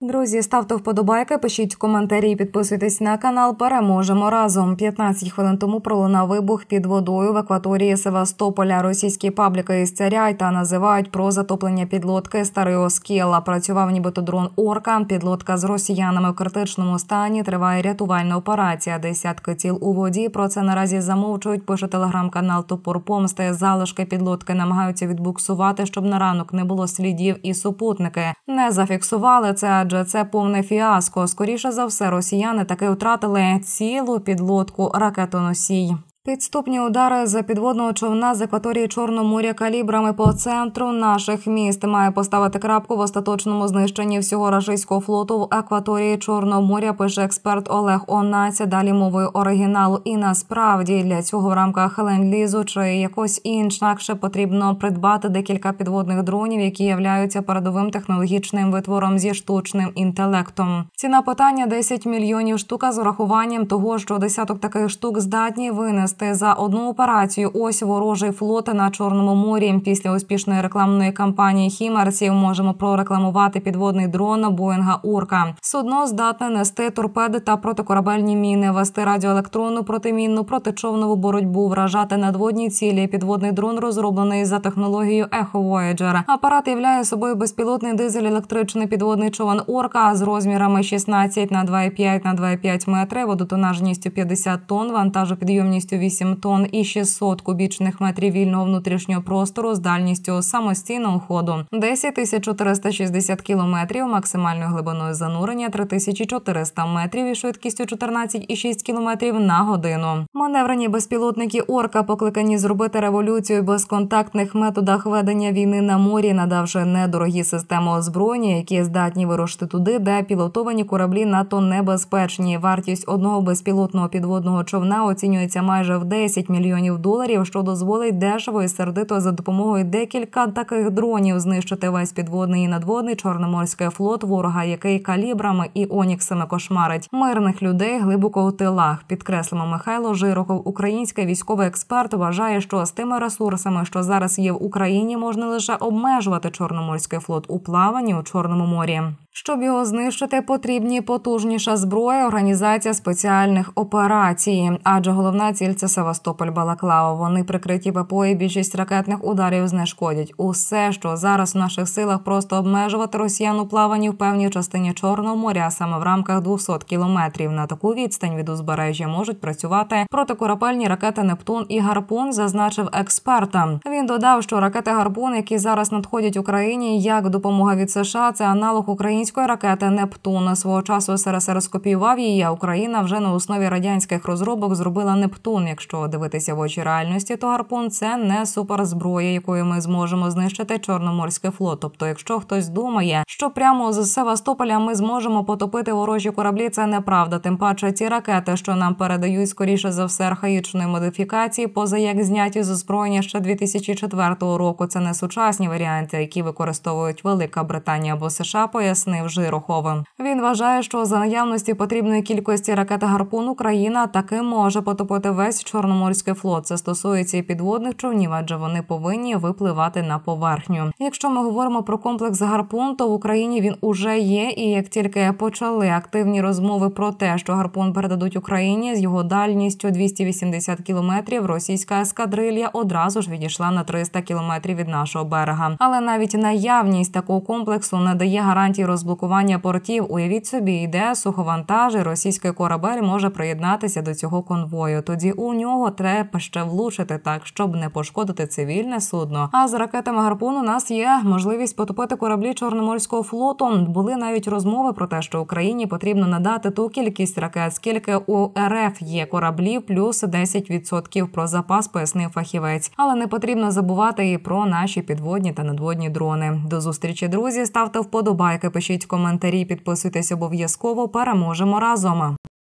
Друзі, ставте вподобайки, пишіть коментарі, підписуйтесь на канал. Переможемо разом. 15 хвилин тому пролунав вибух під водою в акваторії Севастополя. Російські пабліки істеряють та називають про затоплення підлодки «Старий Оскіл». Працював нібито дрон «Орка». Підлодка з росіянами в критичному стані. Триває рятувальна операція. Десятки тіл у воді. Про це наразі замовчують, пише телеграм-канал «Топор помсти». Залишки підлодки намагаються відбуксувати, щоб на ранок не було слідів, і супутники не зафіксували це, адже це повне фіаско. Скоріше за все, росіяни таки втратили цілу підлодку ракетоносій. Підступні удари з підводного човна з акваторії Чорного моря калібрами по центру наших міст має поставити крапку в остаточному знищенні всього рашистського флоту в акваторії Чорного моря, пише експерт Олег Онаця, далі мовою оригіналу. І насправді для цього в рамках ленд-лізу чи якось інакше потрібно придбати декілька підводних дронів, які являються передовим технологічним витвором зі штучним інтелектом. Ціна питання – 10 мільйонів штука з урахуванням того, що десяток таких штук здатні винести за одну операцію ось ворожий флот на Чорному морі. Після успішної рекламної кампанії «Хімарсів» можемо прорекламувати підводний дрон Боїнга «Орка». Судно здатне нести торпеди та протикорабельні міни, вести радіоелектронну, протимінну, протичовнову боротьбу, вражати надводні цілі. Підводний дрон розроблений за технологією Echo Voyager. Апарат являє собою безпілотний дизель-електричний підводний човен «Орка» з розмірами 16 на 2,5 на 2,5 метри, водотонажністю 50 тонн, вантажопідйомністю 8 тонн і 600 кубічних метрів вільного внутрішнього простору з дальністю самостійного ходу 10 460 кілометрів, максимальною глибиною занурення 3400 метрів і швидкістю 14,6 кілометрів на годину. Маневрені безпілотники «Орка» покликані зробити революцію в безконтактних методах ведення війни на морі, надавши недорогі системи озброєння, які здатні вирушити туди, де пілотовані кораблі надто небезпечні. Вартість одного безпілотного підводного човна оцінюється майже в 10 мільйонів доларів, що дозволить дешево і сердито за допомогою декілька таких дронів знищити весь підводний і надводний чорноморський флот ворога, який калібрами і оніксами кошмарить мирних людей глибоко в тилах. Підкреслимо, Михайло Жирохов, український військовий експерт, вважає, що з тими ресурсами, що зараз є в Україні, можна лише обмежувати Чорноморський флот у плаванні у Чорному морі. Щоб його знищити, потрібні потужніша зброя, організація спеціальних операцій. Адже головна ціль – це Севастополь, Балаклава. Вони прикриті ППО і більшість ракетних ударів знешкодять. Усе, що зараз в наших силах, просто обмежувати росіян у плаванні в певній частині Чорного моря, а саме в рамках 200 кілометрів. На таку відстань від узбережжя можуть працювати протикорабельні ракети «Нептун» і «Гарпун», зазначив експерт. Він додав, що ракети «Гарпун», які зараз надходять Україні як допомога від США, це аналог української ракети «Нептун». Свого часу СРСР скопіював її, а Україна вже на основі радянських розробок зробила «Нептун». Якщо дивитися в очі реальності, то «Гарпун» – це не суперзброя, якою ми зможемо знищити Чорноморський флот. Тобто, якщо хтось думає, що прямо з Севастополя ми зможемо потопити ворожі кораблі, це неправда. Тим паче ці ракети, що нам передають, скоріше за все, архаїчної модифікації, поза як зняті з озброєння ще 2004 року. Це не сучасні варіанти, які використовують Велика Британія або США, пояснив Жирохов. Він вважає, що за наявності потрібної кількості ракет «Гарпун» Україна таки може потопити весь Чорноморський флот. Це стосується і підводних човнів, адже вони повинні випливати на поверхню. Якщо ми говоримо про комплекс «Гарпун», то в Україні він уже є, і як тільки почали активні розмови про те, що «Гарпун» передадуть Україні з його дальністю 280 кілометрів, російська ескадрилья одразу ж відійшла на 300 кілометрів від нашого берега. Але навіть наявність такого комплексу не дає гарантій розблокування портів. Уявіть собі, йде суховантаж, і російський корабель може приєднатися до цього конвою. Тоді у нього треба ще влучити так, щоб не пошкодити цивільне судно. А з ракетами «Гарпун» у нас є можливість потопити кораблі Чорноморського флоту. Були навіть розмови про те, що Україні потрібно надати ту кількість ракет, скільки у РФ є кораблів, плюс 10% про запас, пояснив фахівець. Але не потрібно забувати і про наші підводні та надводні дрони. До зустрічі, друзі. Ставте вподобайки, пишіть коментарі, підписуйтесь обов'язково. Переможемо разом!